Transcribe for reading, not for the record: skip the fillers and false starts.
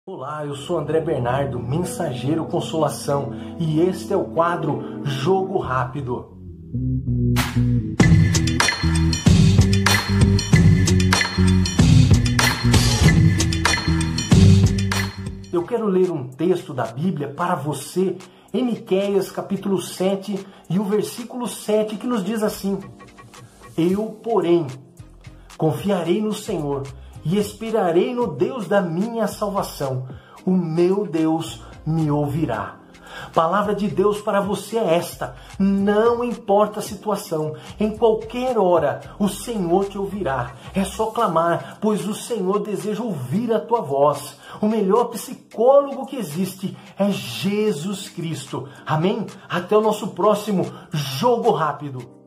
Olá, eu sou André Bernardo, mensageiro Consolação, e este é o quadro Jogo Rápido. Eu quero ler um texto da Bíblia para você, em Miqueias capítulo 7 e o versículo 7, que nos diz assim: Eu, porém, confiarei no Senhor e esperarei no Deus da minha salvação. O meu Deus me ouvirá. Palavra de Deus para você é esta: não importa a situação, em qualquer hora o Senhor te ouvirá. É só clamar, pois o Senhor deseja ouvir a tua voz. O melhor psicólogo que existe é Jesus Cristo. Amém? Até o nosso próximo Jogo Rápido.